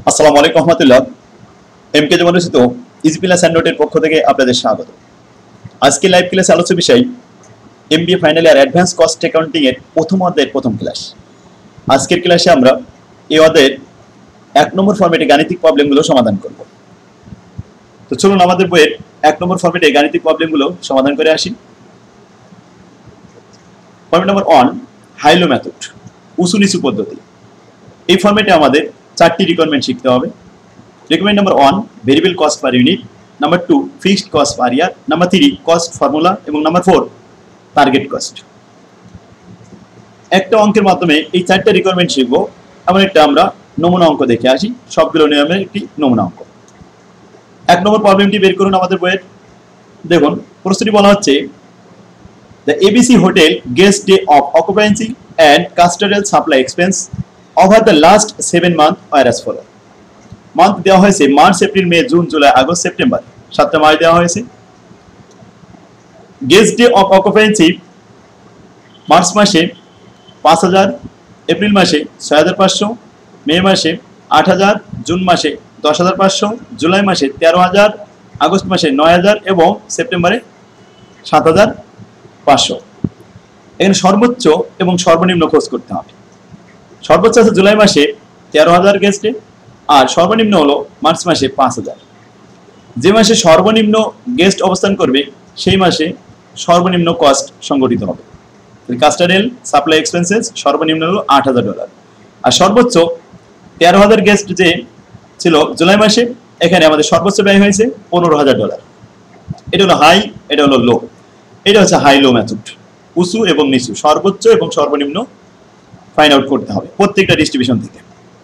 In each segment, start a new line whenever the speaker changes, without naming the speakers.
আসসালামু আলাইকুম রহমতুল্লাহ। এমকে জমানুসিত ইজি প্লাস অ্যান্ড নোটের পক্ষ থেকে আপনাদের স্বাগত। আজকে লাইভ ক্লাসে আলোচ্য বিষয় MBA final year advance cost accounting এর প্রথম অধ্যায়ের প্রথম ক্লাস। আজকের ক্লাসে আমরা এই অধ্যায়ের 1 নম্বর ফরম্যাটে গাণিতিক প্রবলেমগুলো সমাধান করব। তো চলুন আমাদের বইয়ের 1 নম্বর ফরম্যাটে গাণিতিক প্রবলেমগুলো সমাধান করে আসি। ফরম্যাট নম্বর 1, হাইলো মেথড, উঁচু নিচু পদ্ধতি। এই ফরম্যাটে আমাদের 4টি রিকোয়ারমেন্ট শিখতে হবে। Requirement number 1, variable cost per unit, number 2, fixed cost per year, number 3, cost formula এবং নাম্বার 4, টার্গেট কস্ট। একটা অঙ্কের মাধ্যমে এই 4টা রিকোয়ারমেন্ট শিখবো। এমন একটা আমরা নমুনা অঙ্ক দেখে আসি, সবগুলো নিয়মের একটি নমুনা অঙ্ক। 1 নম্বর প্রবলেমটি বের করুন আমাদের বইয়ের। দেখুন প্রশ্নটি বলা হচ্ছে, the ABC hotel guest day of occupancy and custodial supply expense over the last 7 month are as follow. Month দেওয়া হয়েছে March, April, May, June, July, August, September, 7টা মাস দেওয়া হয়েছে। Guest day of occupancy March মাসে 5000, April মাসে 6500, মে মাসে 8000, June মাসে 10500, জুলাই মাসে 13000, আগস্ট মাসে 9000 এবং সেপ্টেম্বরে 7500। এখানে সর্বোচ্চ এবং সর্বনিম্ন খোঁজ করতে হবে। সর্বোচ্চ আছে জুলাই মাসে 13000 গেস্টে, আর সর্বনিম্ন হলো মার্চ মাসে 5000। যে মাসে সর্বনিম্ন গেস্ট অবস্থান করবে সেই মাসে সর্বনিম্ন কস্ট সংগঠিত হবে। কাস্টোডিয়াল সাপ্লাই এক্সপেন্সেস সর্বনিম্ন হলো $8000, আর সর্বোচ্চ 13000 গেস্ট যে ছিল জুলাই মাসে, এখানে আমাদের সর্বোচ্চ ব্যয় হয়েছে $15000। এটা হলো হাই, এটা হলো লো। এটা হচ্ছে হাই লো মেথড, উঁচু এবং নিচু, সর্বোচ্চ এবং সর্বনিম্ন ফাইন্ড আউট করতে হবে প্রত্যেকটা ডিস্ট্রিবিউশন থেকে।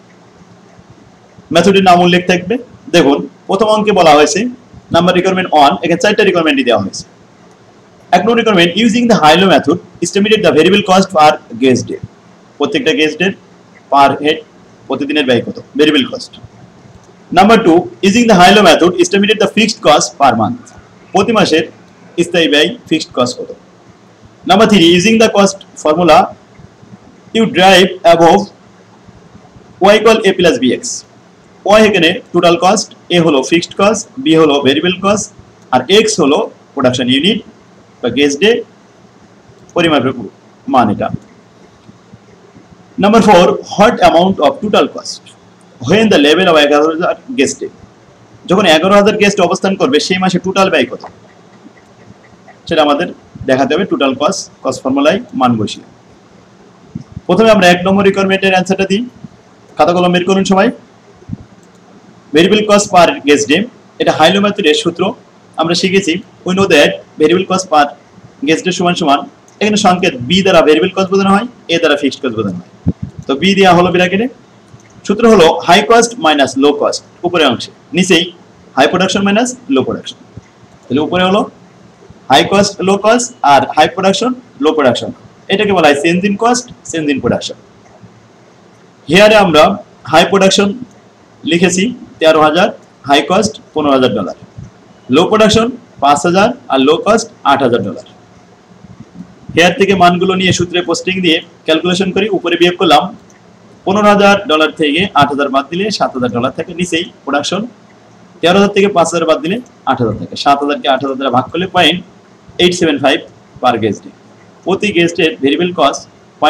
মেথডের নাম উল্লেখ থাকবে। দেখুন প্রথম অঙ্কে বলা হয়েছে নাম্বার রিকোয়ারমেন্ট 1, এখানে 4টা রিকোয়ারমেন্টই দেওয়া হয়েছে। 1 নম্বর requirement, using the high low method estimated the variable cost per guest day. প্রত্যেকটা গেস্ট ডে পার হেড প্রতিদিনের ব্যয় কত, variable cost. Number 2, using the high low method estimated the fixed cost per month. প্রতি মাসের স্থায়ী ব্যয় fixed cost কত। Number 3, using the cost formula you derive above y equal a plus bx। y এখানে total cost, a হলো fixed cost, b হলো variable cost, আর x হলো প্রোডাকশন ইউনিট বা গেস্ট ডে পরিমাপের মান এটা। Number 4, what amount of total cost when the level of 11000 guest day. যখন 11000 গেস্ট অবস্থান করবে সেই মাসে টোটাল ব্যয় কত সেটা আমাদের দেখাতে হবে টোটাল কস্ট ফর্মুলায় মান বসিয়ে। প্রথমে আমরা 1 নম্বর রিকোয়ারমেন্টের অ্যান্সারটা দিই। খাতা কলম বের করুন সবাই। Variable cost per guest day, এটা হাই লো মেথডের সূত্র আমরা শিখেছি। We know that variable cost per guest day সমান সমান, এখানে সংকেত বি দ্বারা ভেরিয়েবল কস্ট বোঝানো হয়, এ দ্বারা ফিক্সড কস্ট বোঝানো হয়। তো বি দেওয়া হলো ব্র্যাকেটে। সূত্র হলো high cost minus low cost, উপরে অংশে, নিচেই high production minus low production. তাহলে উপরে হলো হাই কস্ট লো কস্ট আর হাই প্রোডাকশন লো প্রোডাকশন, এটাকে বলা হয় change in cost, change in production. হিয়ারে আমরা হাই প্রোডাকশন লিখেছি 13000, হাই কস্ট $15000, লো প্রোডাকশন 5000 আর লো কস্ট $8000। হেয়ার থেকে মানগুলো নিয়ে সূত্রে পোস্টিং দিয়ে ক্যালকুলেশন করি। উপরে বিয়োগ করলাম $15000 থেকে 8000 বাদ দিলে $7000 থাকে। নিচেই প্রোডাকশন 13000 থেকে 5000 বাদ দিলে 8000 থাকে। 7000 কে 8000 দ্বারা ভাগ করলে 0.875 পার গেস্ট ডে। প্রতি গেস্টের ভেরিয়েবল কস্ট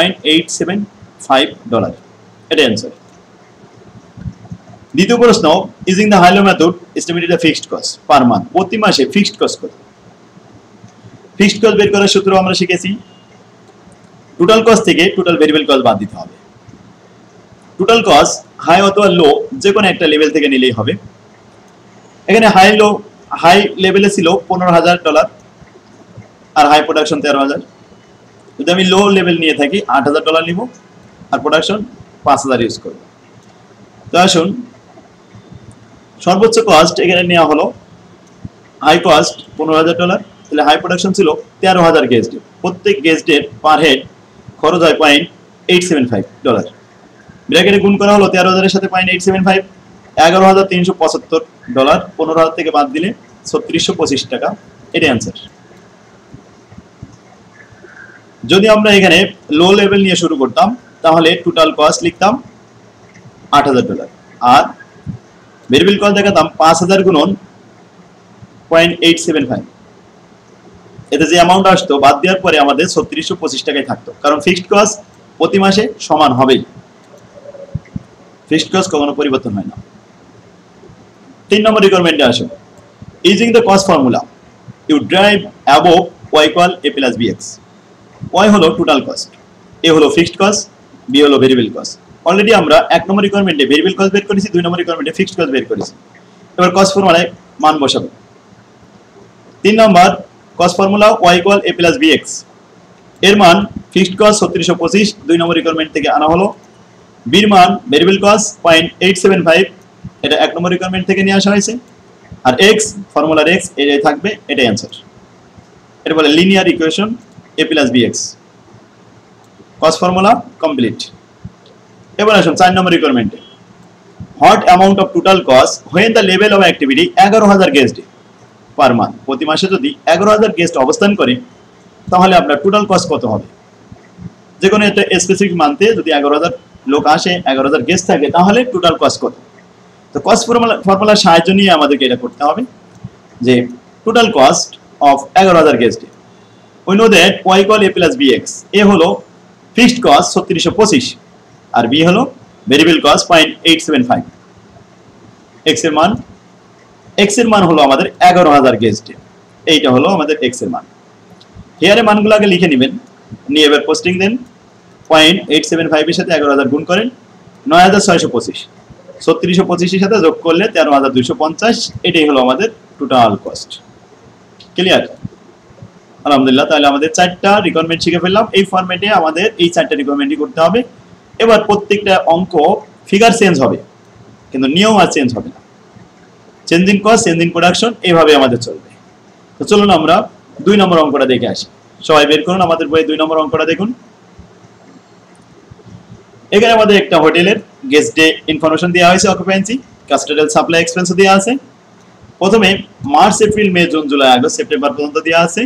$0.875, এটা অ্যান্সার। দ্বিতীয় প্রশ্ন, using the high low method estimated the fixed cost per month. প্রতি মাসে ফিক্সড কস্ট কত। ফিক্সড কস্ট বের করার সূত্র আমরা শিখেছি, টোটাল কস্ট থেকে টোটাল ভেরিয়েবল কস্ট বাদ দিতে হবে। টোটাল কস্ট হাই অথবা লো যে কোনো একটা লেভেল থেকে নিলেই হবে। এখানে হাই লেভেলে ছিল $15000 আর হাই প্রোডাকশন 13000। যদি আমি লো লেভেল নিয়ে থাকি $8000 নিব আর প্রোডাকশন 5000 ইউজ করব। তো আসুন, সর্বোচ্চ কস্ট এখানে নেওয়া হলো হাই কস্ট $15000, তাহলে হাই প্রোডাকশন ছিল 13000 গেস্ট। প্রত্যেক গেস্টের পার হেড খরচ হয় $0.875। ব্র্যাকেটে গুণ করা হলো 13000 এর সাথে 0.875, $11375। 15000 থেকে বাদ দিলে 3625 টাকা, এটা অ্যান্সার। যদি আমরা এখানে লো লেভেল নিয়ে শুরু করতাম তাহলে টোটাল কস্ট লিখতাম $8000 আর ভেরিয়েবল কস্ট দেখাতাম 5000 গুণন 0.875, এতে যে অ্যামাউন্ট আসতো বাদ দেওয়ার পরে আমাদের 3625 টাকায় থাকতো, কারণ ফিক্সড কস্ট প্রতি মাসে সমান হবেই, ফিক্সড কস্ট কখনো পরিবর্তন হয় না। 3 নম্বর রিকোয়ারমেন্টে আসো, using the cost formula you derive above y = a + bx। y হলো টোটাল কস্ট, a হলো ফিক্সড কস্ট, b হলো ভেরিয়েবল কস্ট। অলরেডি আমরা 1 নম্বর রিকোয়ারমেন্টে ভেরিয়েবল কস্ট বের করেছি, 2 নম্বর রিকোয়ারমেন্টে ফিক্সড কস্ট বের করেছি। এবার কস্ট ফর্মুলায় মান বসাবো। 3 নম্বর cost formula y = a + bx, এর মান ফিক্সড কস্ট 3625 2 নম্বর রিকোয়ারমেন্ট থেকে আনা হলো, b এর মান ভেরিয়েবল কস্ট 0.875 এটা 1 নম্বর রিকোয়ারমেন্ট থেকে নিয়ে আসা হয়েছে, আর x ফর্মুলার x এটাই থাকবে, এটাই অ্যানসার। এটা বলে linear equation a + bx। Cost formula complete. এবার আসুন 4 নম্বর রিকোয়ারমেন্টে, what amount of total cost when the level of activity 11000 guest per month. প্রতি মাসে যদি 11000 গেস্ট অবস্থান করে তাহলে আপনার টোটাল কস্ট কত হবে? যে কোনো একটা স্পেসিফিক মান্থে যদি 11000 লোক আসে, 11000 গেস্ট থাকে, তাহলে টোটাল কস্ট কত? তো কস্ট ফর্মুলার সাহায্য নিয়ে আমাদেরকে এটা করতে হবে যে total cost of 11000 guest, we know that y = a + bx। a হলো ফিক্সড কস্ট 3625 আর b হলো ভেরিয়েবল কস্ট 0.875। x এর মান হলো আমাদের 11000 গেস্ট, এইটা হলো আমাদের x এর মান। হিয়ারে মানগুলো আগে লিখে নেবেন, নিয়ে এবার পোস্টিং দেন। 0.875 এর সাথে 11000 গুণ করেন 9625, 3625 এর সাথে যোগ করলে 13250, এটাই হলো আমাদের টোটাল কস্ট। ক্লিয়ার? আলহামদুলিল্লাহ, তাহলে আমাদের 4টা রিকোয়ারমেন্ট শিখে ফেললাম। এই ফরম্যাটে আমাদের এই 4টা রিকোয়ারমেন্টই করতে হবে। এবার প্রত্যেকটা অঙ্ক ফিগার চেঞ্জ হবে, কিন্তু নিয়ম আর চেঞ্জ হবে না। Change in cost, change in production, এইভাবে আমাদের চলবে। তো চলুন আমরা 2 নম্বর অঙ্কটা দেখে আসি। সবাই বের করুন আমাদের বইয়ে 2 নম্বর অঙ্কটা দেখুন। এখানে আমাদের একটা হোটেলের গেস্ট ডে ইনফরমেশন দেওয়া হয়েছে, অকুপেন্সি, কাস্টডিয়াল সাপ্লাই এক্সপেন্সও দেওয়া আছে। প্রথমে March, April, May, June, July, August, September পর্যন্ত দেওয়া আছে।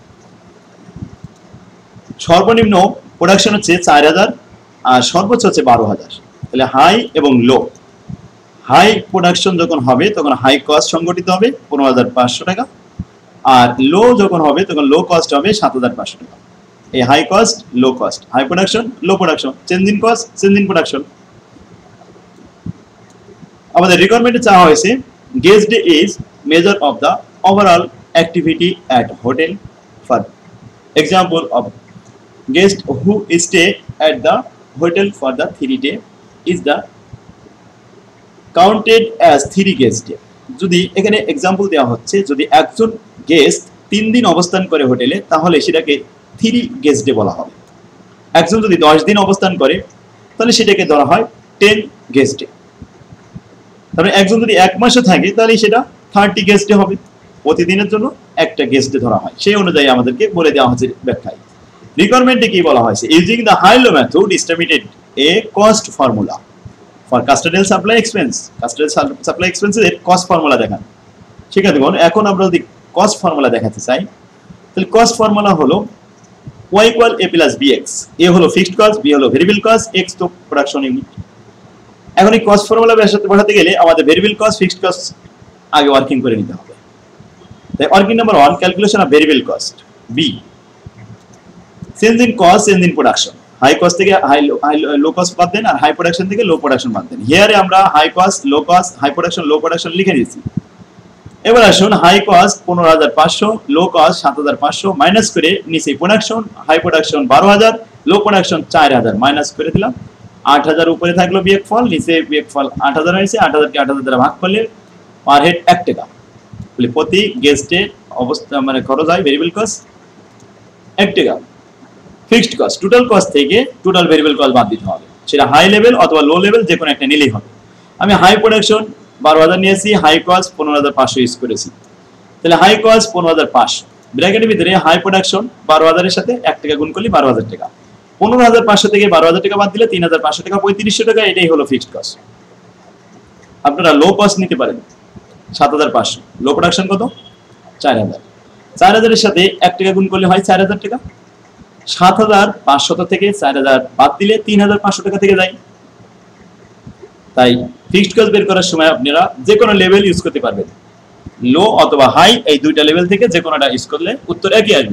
সর্বনিম্ন প্রোডাকশন হচ্ছে 4000 আর সর্বোচ্চ হচ্ছে 12000। তাহলে হাই এবং লো। হাই প্রোডাকশন যখন হবে তখন হাই কস্ট সংগঠিত হবে 15500 টাকা, আর লো যখন হবে তখন লো কস্ট হবে 7500 টাকা। এই high cost, low cost, high production, low production, change in cost, change in production. আমাদের রিকোয়ারমেন্টে চাওয়া হয়েছে guest day is measure of the overall activity at hotel. For example of guest who stay at the hotel for the 3 day is the counted as 3 guest day। যদি এখানে example দেওয়া হচ্ছে, যদি একজন গেস্ট 3 দিন অবস্থান করে হোটেলে তাহলে সেটাকে 3 গেস্ট ডে বলা হবে। একজন যদি 10 দিন অবস্থান করে তাহলে সেটাকে ধরা হয় 10 গেস্ট ডে। তাহলে একজন যদি 1 মাসও থাকে তাহলে সেটা 30 গেস্ট ডে হবে। প্রতিদিনের জন্য একটা গেস্ট ডে ধরা হয়, সেই অনুযায়ী আমাদেরকে বলে দেওয়া হচ্ছে ব্যাখ্যায়। রিকোয়ারমেন্টে কি বলা হয়েছে? Using the high low method estimated a cost formula for custodial supply expense. Custodial supply এক্সপেন্সের কস্ট ফর্মুলা দেখান। ঠিক আছে, এখন আমরা যদি কস্ট ফর্মুলা দেখাতে চাই তাহলে কস্ট ফর্মুলা হলো y = a + bx। a হলো ফিক্সড কস্ট, b হলো ভেরিয়েবল কস্ট, x তো প্রোডাকশন ইউনিট। এখন এই কস্ট ফর্মুলা বসাতে গেলে আমাদের ভেরিয়েবল কস্ট, ফিক্সড কস্ট আগে ওয়ার্কিং করে নিতে হবে। তাই working number 1 calculation of variable cost. b change in cost, change in production. High cost থেকে লো কস্ট বাদ দেন, আর হাই প্রোডাকশন থেকে লো প্রোডাকশন বাদ দেন। হিয়ারে আমরা high cost, low cost, high production, low production লিখে দিয়েছি। এবার আসুন high cost 15500, low cost 7500 minus করে নিচে production, high production 12000, low production 4000 minus করে দিলাম। 8000 উপরে থাকলো বিয়োগফল, নিচে বিয়োগফল 8000 হয়েছে। 8000 কে 8000 দ্বারা ভাগ করলে পার হেড 1 টাকা। তাহলে প্রতি গেস্টের অবস্থা মানে খরচ হয় ভেরিয়েবল কস্ট 1 টাকা। ফিক্সড কস্ট, টোটাল কস্ট থেকে টোটাল ভেরিয়েবল কস্ট বাদ দিতে হবে, সেটা হাই লেভেল অথবা লো লেভেল যে কোনো একটা নিলেই হবে। আমি হাই প্রোডাকশন 12000 নিয়েছি, হাই কস্ট 15500 ইউজ করেছি। তাহলে হাই কস্ট 15500, ব্র্যাকেটের ভিতরে হাই প্রোডাকশন 12000 এর সাথে 1 টাকা গুণ করলে 12000 টাকা। 15500 থেকে 12000 টাকা বাদ দিলে 3500 টাকা, 3500 টাকা, এটাই হলো ফিক্সড কস্ট। আপনারা লো কস্ট নিতে পারেন 7500, লো প্রোডাকশন কত? 4000। 4000 এর সাথে 1 টাকা গুণ করলে হয় 4000 টাকা। 7500 থেকে 4000 বাদ দিলে 3500 টাকা থেকে যায়। তাই ফিক্সড কস্ট বের করার সময় আপনারা যে কোনো লেভেল ইউজ করতে পারবেন, লো অথবা হাই, এই দুইটা লেভেল থেকে যে কোনোটা ইউজ করলে উত্তর একই আসবে।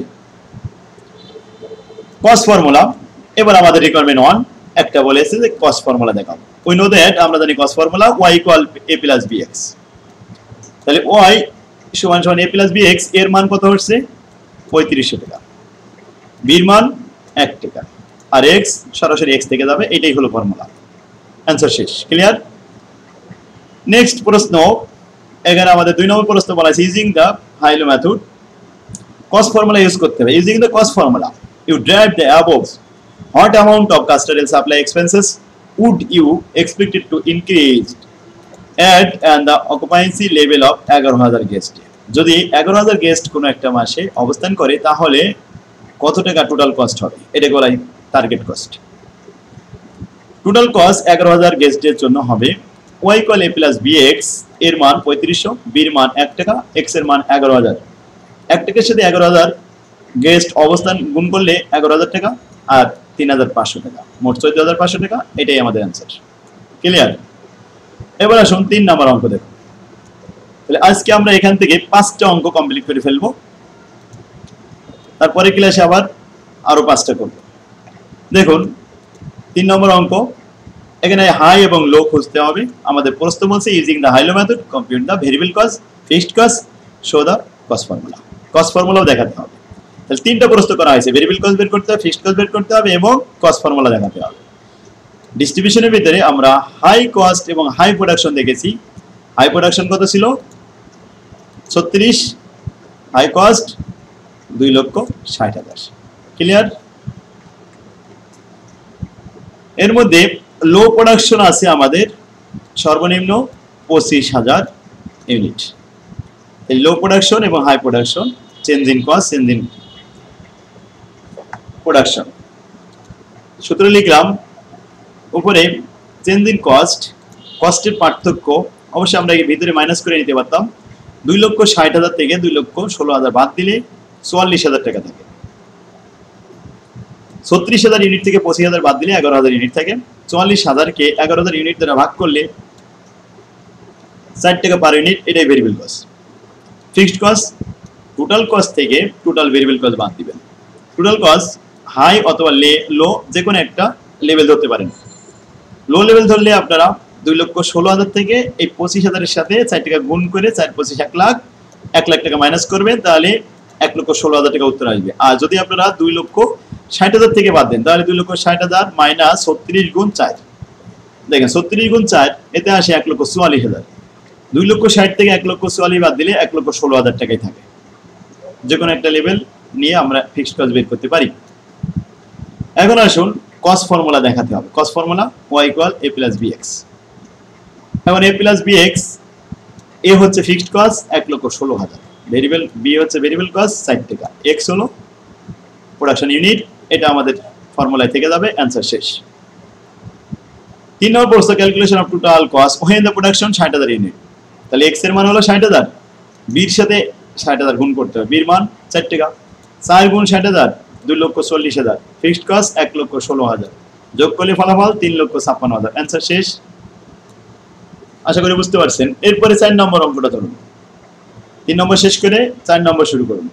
কস্ট ফর্মুলা, এবার আমাদের রিকোয়ারমেন্ট 1 একটা বলেছে যে কস্ট ফর্মুলা দেখাও। উই নো দ্যাট, আমরা জানি cost formula y equal a plus bx। তাহলে y সমান সমান a প্লাস bx, এর মান কত হচ্ছে 3500 টাকা, b এর মান 1 টাকা, আর x সরাসরি x থেকে যাবে, এটাই হলো ফর্মুলা। অ্যানসার শেষ, ক্লিয়ার। নেক্সট প্রশ্ন, এখানে আমাদের 2 নম্বর প্রশ্ন বলা আছে using the high low method, cost formula use করতে হবে। Using the cost formula you derive the above, what amount of custodial supply expenses would you expect it to increase at and the occupancy level of 11000 guest? যদি 11000 guest কোনো একটা মাসে অবস্থান করে তাহলে কত টাকা টোটাল কস্ট হবে, এটা বলাই টার্গেট কস্ট। টোটাল কস্ট 11000 গেস্টের জন্য হবে y equal a plus bx, এর মান 3500, b এর মান 1 টাকা, x এর মান 11000। 1 টাকার সাথে 11000 গেস্ট অবস্থান গুণ করলে 11000 টাকা আর 3500 টাকা, মোট 14500 টাকা, এটাই আমাদের অ্যানসার, ক্লিয়ার। এবার আসুন 3 নম্বর অঙ্ক দেখুন। তাহলে আজকে আমরা এখান থেকে 5টা অঙ্ক কমপ্লিট করে ফেলবো, তারপরে ক্লাসে আবার আরো 5টা করব। দেখুন 3 নম্বর অঙ্ক, এখানে হাই এবং লো খুঁজতে হবে। আমাদের প্রশ্ন বলছে using the high low method compute the variable cost, fixed cost, show the cost formula. Cost ফর্মুলাও দেখাতে হবে। তাহলে 3টা প্রশ্ন করা হয়েছে, ভেরিয়েবল কস্ট বের করতে হবে, ফিক্সড কস্ট বের করতে হবে এবং কস্ট ফর্মুলা দেখাতে হবে। ডিস্ট্রিবিউশনের ভিতরে আমরা হাই কস্ট এবং হাই প্রোডাকশন দেখেছি। হাই প্রোডাকশন কত ছিল 36, হাই কস্ট 2,60,000, ক্লিয়ার। এর মধ্যে লো প্রোডাকশন আছে আমাদের সর্বনিম্ন 25,000 ইউনিট। এই লো প্রোডাকশন এবং high production, change in cost, change in production. সূত্র লিখলাম উপরে চেঞ্জ ইন কস্ট, কস্টের পার্থক্য অবশ্যই আমরা এর ভিতরে মাইনাস করে নিতে পারতাম। 2,60,000 থেকে 2,16,000 বাদ দিলে 44,000 টাকা থাকে। 36,000 ইউনিট থেকে 25,000 বাদ দিলে 11,000 ইউনিট থাকে। 44,000 কে 11,000 ইউনিট দ্বারা ভাগ করলে 60 টাকা পার ইউনিট, এটাই variable cost. Fixed cost, total cost থেকে টোটাল ভেরিয়েবল কস্ট বাদ দিবেন। টোটাল কস্ট হাই অথবা লো যে কোনো একটা লেভেল ধরতে পারেন। লো লেভেল ধরলে আপনারা 2,16,000 থেকে এই 25,000 এর সাথে 4 টাকা গুণ করে 4 25 1 লাখ, 1 লাখ টাকা মাইনাস করবেন, তাহলে 1,16,000 টাকা উত্তর আসবে। আর যদি আপনারা 2,60,000 থেকে বাদ দেন তাহলে 2,60,000 মাইনাস 36 গুণ 4, দেখেন 36 গুণ 4 এতে আসে 1,44,000। 2,60,000 থেকে 1,44,000 বাদ দিলে 1,16,000 টাকাই থাকে। যে কোনো একটা লেভেল নিয়ে আমরা ফিক্সড কস্ট বের করতে পারি। এখন আসুন কস্ট ফর্মুলা দেখাতে হবে। Cost formula y equal a plus bx। এখন a প্লাস bx, a হচ্ছে ফিক্সড কস্ট 1,16,000, ভেরিয়েবল b হচ্ছে ভেরিয়েবল কস্ট 60 টাকা, x হলো প্রোডাকশন ইউনিট, এটা আমাদের ফর্মুলায় থেকে যাবে, অ্যানসার শেষ। 3 নম্বর প্রশ্ন, calculation of total cost when the production 60,000 unit. তাহলে x এর মান হলো 60,000, b এর সাথে 60,000 গুণ করতে হবে, b এর মান 4 টাকা, 4 গুণ 60,000 2,40,000, ফিক্সড কস্ট 1,16,000, যোগ করলে ফলাফল 3,56,000, অ্যানসার শেষ। আশা করি বুঝতে পারছেন। এরপরে 4 নম্বর অঙ্কটা ধরুন। 3 নম্বর শেষ করে 4 নম্বর শুরু করুন।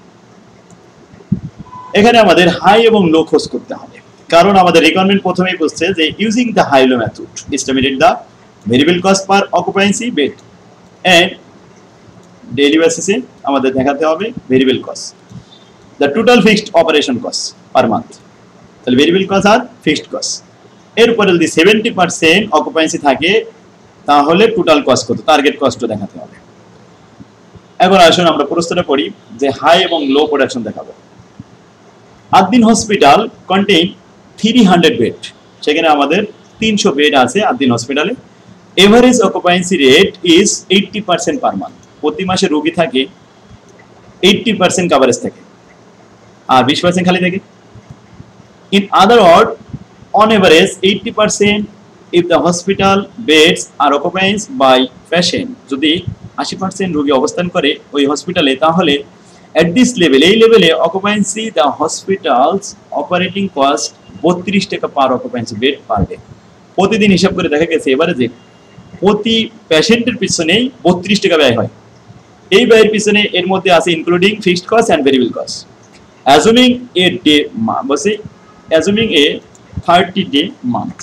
এখানে আমাদের হাই এবং লো খোঁজ করতে হবে, কারণ আমাদের রিকোয়ারমেন্ট প্রথমেই বলছে যে using the high low method estimated the variable cost per occupancy bed and daily বেসিসে আমাদের দেখাতে হবে variable cost, the total fixed operation cost per month. তাহলে ভেরিয়েবল কস্ট আর ফিক্সড কস্ট, এরপরে যদি 70% অকুপেন্সি থাকে তাহলে টোটাল কস্ট কত, টার্গেট কস্টও দেখাতে হবে। এখন আসুন আমরা প্রশ্নটা পড়ি যে হাই এবং লো প্রোডাকশন দেখাবো। আদ্দিন হসপিটাল কন্টেইন 300 বেড, সেখানে আমাদের 300 বেড আছে আদ্দিন হসপিটালে। Average occupancy rate is 80% per month, প্রতি মাসে রোগী থাকে 80% কভারেজ থাকে আর 20% খালি থাকে। In other word, on average 80% if the hospital beds are occupied by patient, যদি 80% রোগী অবস্থান করে ওই হসপিটালে, তাহলে at this level, এই লেভেলে occupancy the hospital's operating cost 32 টাকা per occupancy bed per day. প্রতিদিন হিসাব করে দেখা গেছে এবারে যে প্রতি পেশেন্টের পিছনেই 32 টাকা ব্যয় হয়। এই ব্যয়ের পিছনে এর মধ্যে আছে including fixed cost and variable cost. Assuming a day বসে অ্যাজুমিং এ 30 ডে মান্থ,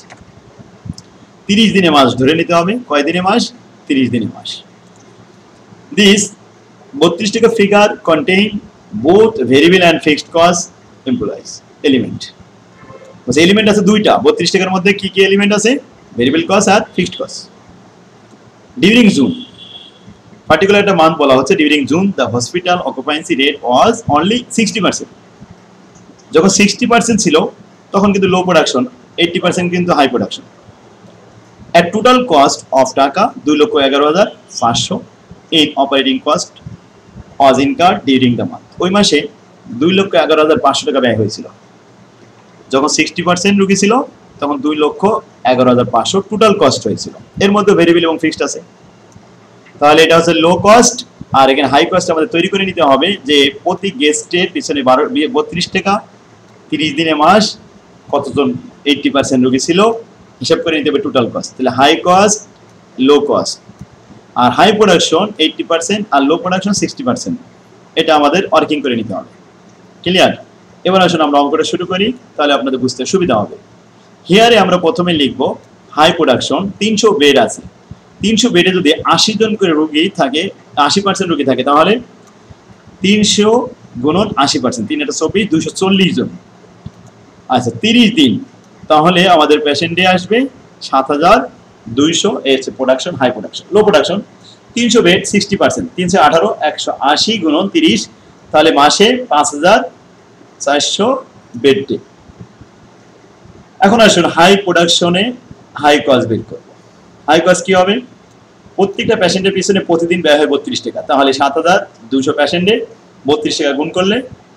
30 দিনে মাস ধরে নিতে হবে। কয় দিনে মাস? 30 দিনে মাস। দিস 32 টাকা figure contain both variable and fixed cost employees element. বসে এলিমেন্ট আছে দুইটা। 32 টাকার মধ্যে কি কি এলিমেন্ট আছে? ভেরিয়েবল কস্ট আর fixed cost. During June, particular একটা মান্থ বলা হচ্ছে, during June the hospital occupancy rate was only 60%। যখন 60% ছিল তখন কিন্তু লো প্রোডাকশন, 80% কিন্তু high production. At total cost of টাকা 2,11,500 in operating cost was incurred during the month. ওই মাসে 2,11,500 টাকা ব্যয় হয়েছিল। যখন 60% রোগী ছিল তখন 2,11,500 টোটাল কস্ট হয়েছিল। এর মধ্যে ভেরিয়েবল এবং ফিক্সড আছে। তাহলে এটা হচ্ছে লো কস্ট, আর এখানে হাই কস্ট আমাদের তৈরি করে নিতে হবে যে প্রতি গেস্টের পিছনে 32 টাকা, 30 দিনে মাস, কতজন 80% রোগী ছিল হিসাব করে নিতে হবে টোটাল কস্ট। তাহলে হাই কস্ট, লো কস্ট, আর হাই প্রোডাকশন 80% আর লো প্রোডাকশন 60%, এটা আমাদের ওয়ার্কিং করে নিতে হবে। ক্লিয়ার? এবার আসুন আমরা অঙ্কটা শুরু করি, তাহলে আপনাদের বুঝতে সুবিধা হবে। হিয়ারে আমরা প্রথমে লিখব হাই প্রোডাকশন, 300 বেড আছে। 300 বেডে যদি 80 জন করে রোগী থাকে, 80% রোগী থাকে, তাহলে 300 গুণন 80%, 3 এটা 24, 240 জন। আচ্ছা 30 দিন, তাহলে আমাদের পেশেন্ট ডে আসবে 7,200। এই হচ্ছে production, high production. Low production 300 bed 60%, 318, 180 গুণন 30, তাহলে মাসে 5,400 বেড ডে। এখন আসুন হাই প্রোডাকশনে হাই কস্ট বের করব। হাই কস্ট কি হবে? প্রত্যেকটা পেশেন্টের পিছনে প্রতিদিন ব্যয় হয় 32 টাকা, তাহলে 7,200 পেশেন্টে 32 টাকা গুণ করলে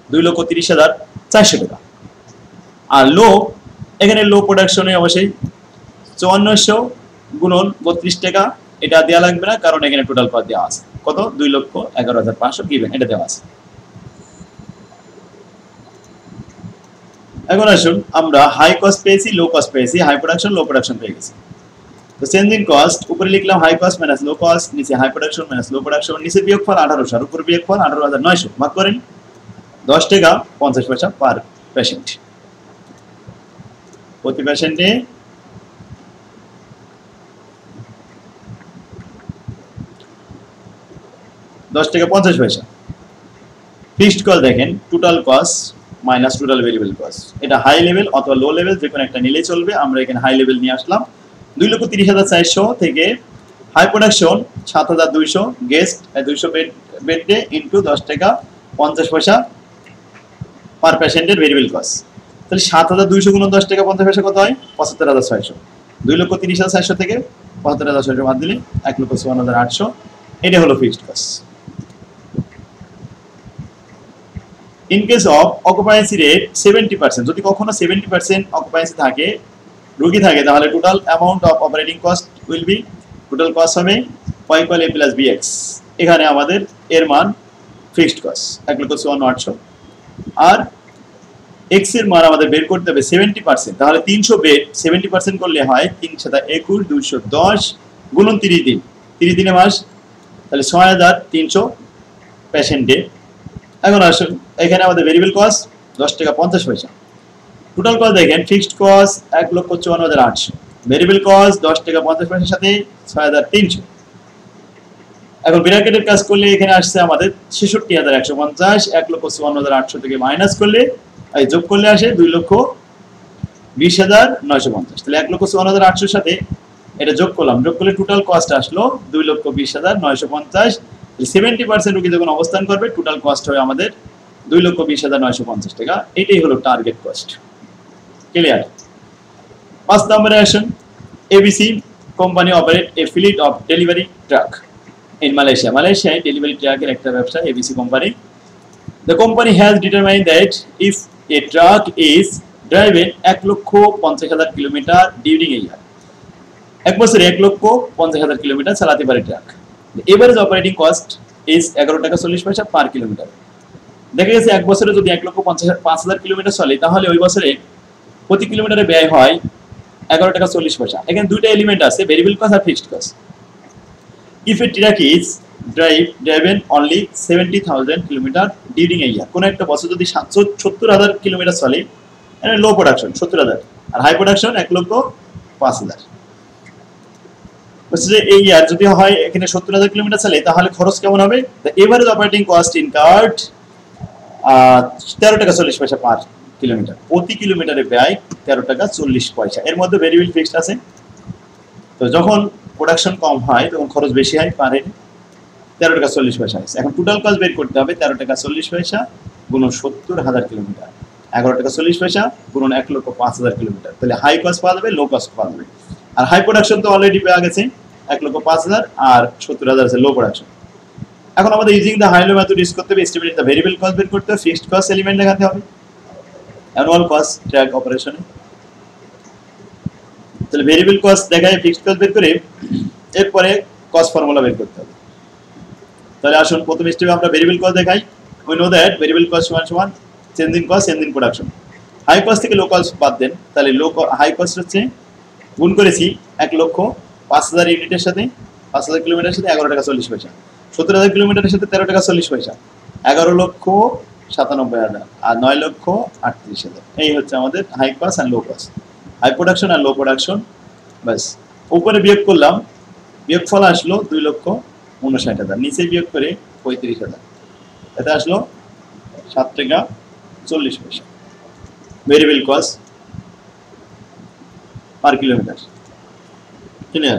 2,30,400 টাকা। আর লো, এখানে লো প্রোডাকশনে অবশ্যই 5400 গুণন 32 টাকা, এটা দেওয়া লাগবে না কারণ এখানে টোটাল কস্ট দেওয়া আছে। কত? 2,11,500 গিভেন, এটা দেওয়া আছে। এখন আসুন আমরা হাই কস্ট পেয়েছি, লো কস্ট পেয়েছি, হাই প্রোডাকশন, লো প্রোডাকশন পেয়ে গেছি। তো চেঞ্জ ইন কস্ট, উপরে লিখলাম high cost minus low cost, নিচে high production minus low production, নিচে বিয়োগফল 1800 আর উপরে বিয়োগফল 18,900, ভাগ করেন 10 টাকা 50 পয়সা পার পেশেন্ট। প্রতি পেশেন্টে 10 টাকা 50 পয়সা। ফিক্সড কস্ট দেখেন, total cost minus total variable cost. এটা হাই লেভেল অথবা লো লেভেল যে কোনো একটা নিলেই চলবে। আমরা এখানে হাই লেভেল নিয়ে আসলাম। 2,30,400 থেকে high production 7,200 guest 200 bed day into 10 টাকা 50 পয়সা পার পেশেন্টের ভেরিয়েবল কস্ট। তাহলে 7,200 গুণ 10 টাকা 50 পয়সা কত হয়? 75,600। 2,30,400 থেকে 75,600 বাদ দিলে 1,54,800, এটা হলো fixed cost. In case of occupancy rate 70%, যদি কখনো 70% অকুপেন্সি থাকে, রোগী থাকে, তাহলে total amount of operating cost will be, total cost হবে y = a + bx। এখানে আমাদের এর মান ফিক্সড কস্ট 1,54,800, আর x এর মান আমাদের বের করতে হবে 70%। তাহলে 300 বেড 70% করলে হয় 3 × 21, 210 গুণন 30 দিন, 30 দিনে মাস, তাহলে 6,300 পেশেন্ট ডে। এখন আসুন এখানে আমাদের ভেরিয়েবল কস্ট 10 টাকা 50 পয়সা। টোটাল কস্ট দেখেন, ফিক্সড কস্ট 1,54,800, ভেরিয়েবল কস্ট 10 টাকা 50 পয়সার সাথে 6,300। এখন ব্র্যাকেটের কাজ করলে এখানে আসছে আমাদের 66,150, 1,54,800 থেকে মাইনাস করলে, এই যোগ করলে আসে 2,20,950। তাহলে 1,54,800 সাথে এটা যোগ করলাম, যোগ করলে টোটাল কস্ট আসলো 2,20,950। 70% রোগী যখন অবস্থান করবে টোটাল কস্ট হবে আমাদের 2,20,950 টাকা। এটাই হলো টার্গেট কস্ট। ক্লিয়ার? 5 নম্বরে আসুন, ABC company operate a fleet of delivery truck in Malaysia. মালয়েশিয়ায় ডেলিভারি ট্রাকের একটা ব্যবসা ABC company. The company has determined that if a truck is driven 1,50,000 kilometre during a year, এক বছরে 1,50,000 কিলোমিটার চালাতে পারে truck. Average operating cost is 11 টাকা 40 পয়সা পার কিলোমিটার। দেখা গেছে এক বছরে যদি 1,50,000 কিলোমিটার চলে, তাহলে ওই বছরে প্রতি কিলোমিটারে ব্যয় হয় 11 টাকা 40 পয়সা। এখানে দুইটা এলিমেন্ট আছে, ভেরিয়েবল কস্ট আর fixed cost. If a truck is driven only 70,000 kilometre during a year, কোনো একটা বছর যদি 70,000 কিলোমিটার চলে, লো প্রোডাকশন 70,000 আর হাই প্রোডাকশন 1,05,000, যে এই ইয়ার যদি হয় এখানে 70,000 কিলোমিটার চলে, তাহলে খরচ কেমন হবে? The average operating cost incurred 13 টাকা 40 পয়সা পার কিলোমিটার, প্রতি কিলোমিটারে ব্যয় 13 টাকা 40 পয়সা। এর মধ্যে ভেরিয়েবল ফিক্সড আছে, তো যখন প্রোডাকশন কম হয় তখন খরচ বেশি হয়, পার হেড 13 টাকা 40 পয়সা আছে। এখন টোটাল কস্ট বের করতে হবে 13 টাকা 40 পয়সা গুণন 70,000 কিলোমিটার, 11 টাকা 40 পয়সা গুণন 1,05,000 কিলোমিটার, তাহলে হাই কস্ট পাওয়া যাবে, লো কস্ট পাওয়া যাবে। আর হাই প্রোডাকশন তো অলরেডি পাওয়া গেছে 1,05,000 আর 70,000 আছে লো প্রোডাকশন। এখন আমাদের using the high low method use করতে হবে, এস্টিমেট দ্য ভেরিয়েবল কস্ট বের করতে হবে, ফিক্সড কস্ট এলিমেন্ট দেখাতে হবে অ্যানুয়াল কস্ট ট্র্যাক অপারেশনে। তাহলে ভেরিয়েবল কস্ট দেখায়, ফিক্সড কস্ট বের করে এরপরে কস্ট ফর্মুলা বের করতে হবে। তাহলে আসুন প্রথম স্টেপে আমরা ভেরিয়েবল কস্ট দেখাই। We know that variable cost সমান change in cost change in production. High cost থেকে লো কস্ট বাদ দেন, তাহলে হাই কস্ট হচ্ছে গুণ করেছি 1,05,000 ইউনিটের সাথে, 5,000 কিলোমিটারের সাথে 11 টাকা 40 পয়সা, 70,000 কিলোমিটারের সাথে 13 টাকা 40 পয়সা, 11,97,000 আর 9,38,000। এই হচ্ছে আমাদের হাই কস্ট আর লো কস্ট, হাই প্রোডাকশন আর লো প্রোডাকশন। ব্যাস, উপরে বিয়োগ করলাম, বিয়োগফল আসলো 2,59,000, নিচে বিয়োগ করে 35,000, এটা আসলো 7 টাকা 40 পয়সা variable cost per kilometre. Clear?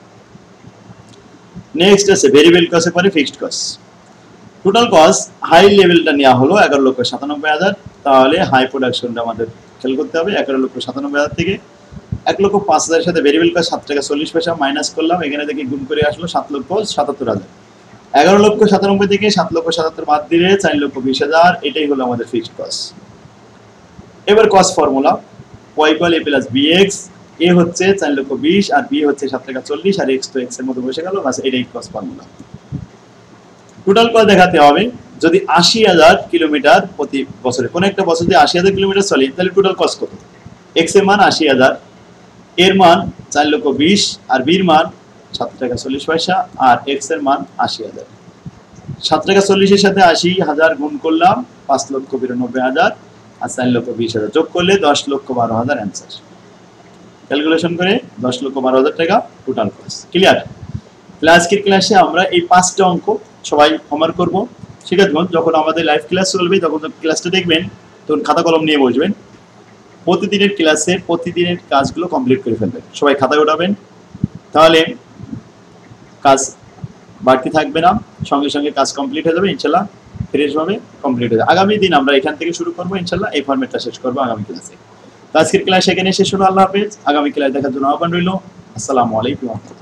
Next আছে ভেরিয়েবল কস্টের পরে fixed cost. Total cost high লেভেলটা নেওয়া হলো 11,97,000, তাহলে হাই প্রোডাকশনটা আমাদের খেয়াল করতে হবে। 11,97,000 থেকে 1,05,000 সাথে ভেরিয়েবল কস্ট 7 টাকা 40 পয়সা মাইনাস করলাম, এখানে থেকে গুণ করে আসলো 7,77,000। 11,97,000 থেকে 7,77,000 বাদ দিলে 4,20,000, এটাই হলো আমাদের ফিক্সড কস্ট। এবার cost formula y = a + bx, a হচ্ছে 4,20,000 আর b হচ্ছে 7 টাকা 40 আর x তো x এর মধ্যে বসে গেল, বাস এটাই কস্ট ফর্মুলা। টোটাল কস্ট দেখাতে হবে, যদি 80,000 কিলোমিটার প্রতি বছরে, কোন একটা বছর যদি 80,000 কিলোমিটার চলে, তাহলে টোটাল কস্ট কত? x এর মান 80,000, এর মান 4,20,000 আর b এর মান 7 টাকা 40 পয়সা আর x এর মান 80,000। 7 টাকা 40 এর সাথে 80,000 গুণ করলাম 5,92,000 আর 4,20,000 যোগ করলে 10,12,000 অ্যান্সার। ক্যালকুলেশন করে 10,12,000 টাকা টোটাল কস্ট। ক্লিয়ার? আজকের ক্লাসে আমরা এই 5টা অঙ্ক সবাই হোমওয়ার্ক করব। শিক্ষার্থীগণ, যখন আমাদের লাইভ ক্লাস চলবে তখন ক্লাসটা দেখবেন, তখন খাতা কলম নিয়ে বসবেন, প্রতিদিনের ক্লাসে প্রতিদিনের কাজগুলো কমপ্লিট করে ফেলবেন। সবাই খাতায় ওঠাবেন, তাহলে কাজ বাড়তি থাকবে না, সঙ্গে সঙ্গে কাজ কমপ্লিট হয়ে যাবে ইনশাল্লাহ, ফ্রেশভাবে কমপ্লিট হয়ে যাবে। আগামী দিন আমরা এখান থেকে শুরু করবো ইনশাল্লাহ, এই ফরম্যাটটা শেষ করবো আগামী ক্লাসে। আজকের ক্লাস এখানে শেষ হলো, আল্লাহ হাফেজ। আগামী ক্লাস দেখার জন্য আহ্বান রইল। আসসালামু আলাইকুম।